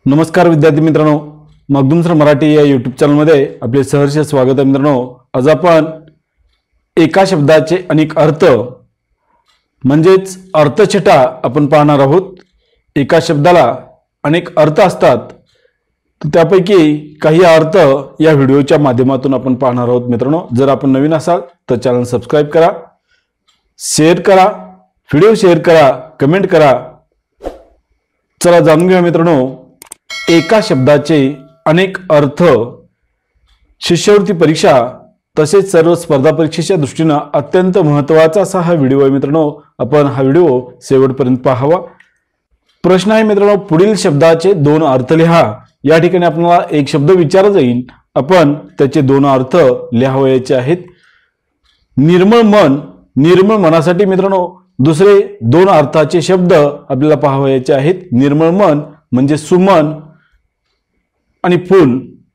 नमस्कार विद्यार्थी मित्रांनो, मखदूम सर मराठी या यूट्यूब चॅनलमध्ये आपले सहर्ष स्वागत आहे मित्रांनो। आज आपण एका शब्दाचे अनेक अर्थ म्हणजेच अर्थछटा आपण पाहणार आहोत। एका शब्दाला अनेक अर्थ असतात, त्यापैकी काही अर्थ या व्हिडिओच्या माध्यमातून आपण पाहणार आहोत मित्रांनो। जर आपण नवीन असाल तर चॅनल सबस्क्राइब करा, शेअर करा, व्हिडिओ शेअर करा, कमेंट करा। चला जाणून घेऊया मित्रांनो एका शब्दाचे अनेक अर्थ। शिष्यवृत्ती परीक्षा तसेच सर्व स्पर्धा परीक्षेच्या दृष्टीने अत्यंत महत्त्वाचा असा हा व्हिडिओ आहे मित्रांनो। आपण हा व्हिडिओ शेवटपर्यंत पाहावा। प्रश्न आहे मित्रांनो, पुढील शब्दाचे दोन अर्थ लिहा। या ठिकाणी आपल्याला एक शब्द विचारला जाईल, आपण त्याचे दोन अर्थ लिहावयाचे आहेत। निर्मळ मन, निर्मळ मनासाठी मित्रांनो दुसरे दोन अर्थाचे शब्द आपल्याला पाहावयाचे आहेत। निर्मळ मन म्हणजे सुमन आणि फूल।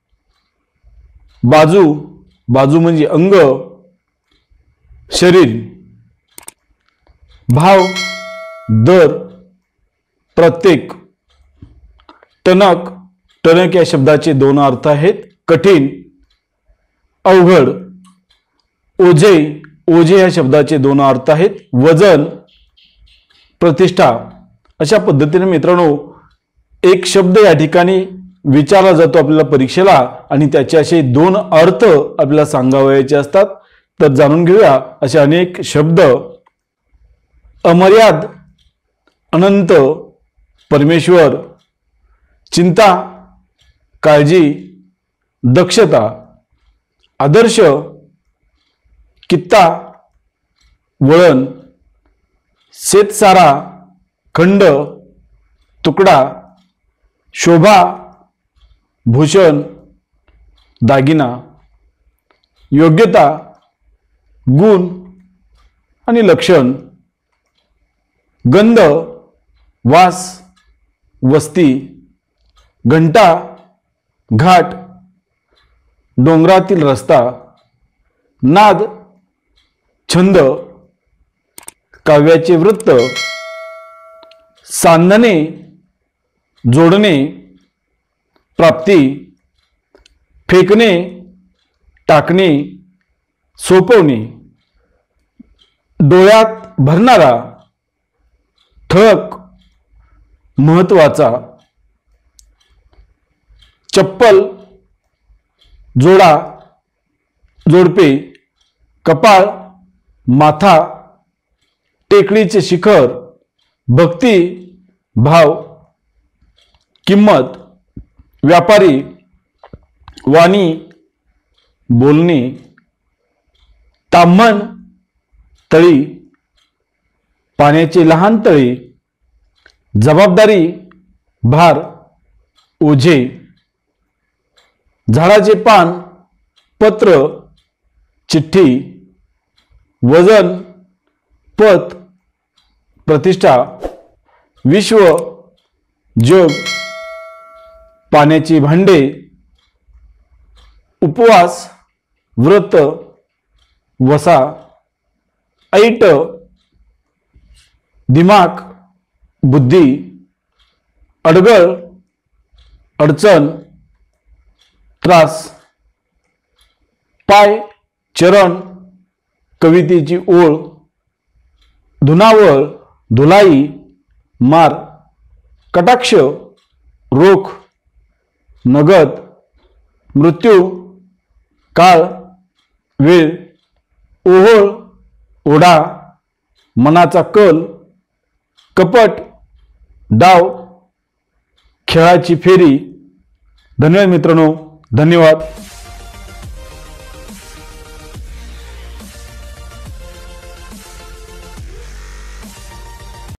बाजू, बाजू म्हणजे अंग, शरीर। भाव, दर, प्रत्येक। टणक, टणक या शब्दाचे दोन अर्थ आहेत। कठीण, अवघड। ओझे, ओझे या शब्दाचे दोन अर्थ आहेत। वजन, प्रतिष्ठा। अशा पद्धतीने मित्रांनो एक शब्द या ठिकाणी विचारला जातो आपल्याला परीक्षेला आणि त्याचे असे दोन अर्थ आपल्याला सांगावयाचे असतात। तर जाणून घेऊया असे अनेक शब्द। अमर्याद, अनंत, परमेश्वर। चिंता, काळजी, दक्षता। आदर्श, कित्ता, वळण। शेतसारा, खंड, तुकडा। शोभा, भूषण, दागिना। योग्यता, गुण आणि लक्षण। गंध, वास, वस्ती। घंटा, घाट, डोंगरातील रस्ता। नाद, छंद, काव्याचे वृत्त। सांधणे, जोडणे, प्राप्ती। फेकणे, टाकणे, सोपवणे। डोळ्यात भरणारा, ठळक, महत्वाचा। चप्पल, जोडा, जोडपे। कपाळ, माथा, टेकडीचे शिखर। भक्ती, भाव। किंमत, व्यापारी। वाणी, बोलणे। ताम्हण, तळी, पाण्याचे लहान तळी। जबाबदारी, भार, ओझे। झाडाचे पान, पत्र, चिठ्ठी। वजन, पत, प्रतिष्ठा। विश्व, जग, पाण्याची भांडे। उपवास, व्रत, वसा। ऐट, दिमाग, बुद्धी। अडगळ, अडचण, त्रास। पाय, चरण, कवितेची ओळ। धुनावळ, धुलाई, मार। कटाक्ष, रोख, नगद। मृत्यू, काळ, वेळ। ओहोळ, ओढा, मनाचा कल। कपट, डाव, खेळाची फेरी। धन्यवाद मित्रांनो, धन्यवाद।